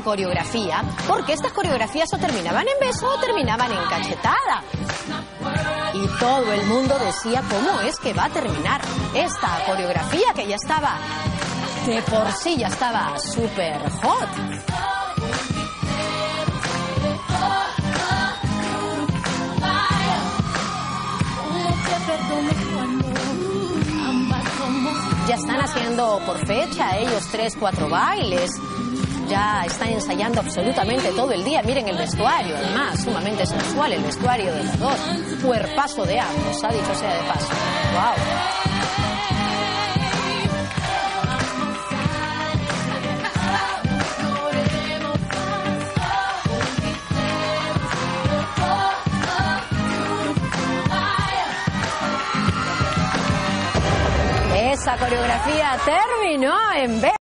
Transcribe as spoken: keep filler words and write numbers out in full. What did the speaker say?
coreografía, porque estas coreografías o terminaban en beso o terminaban en cachetada. Y todo el mundo decía cómo es que va a terminar esta coreografía, que ya estaba, de por sí ya estaba súper hot. Ya están haciendo por fecha ellos tres, cuatro bailes. Ya están ensayando absolutamente todo el día. Miren el vestuario, además, sumamente sensual el vestuario de los dos. Cuerpazo de ambos, ha dicho sea de paso. ¡Wow! Esa coreografía terminó en beso.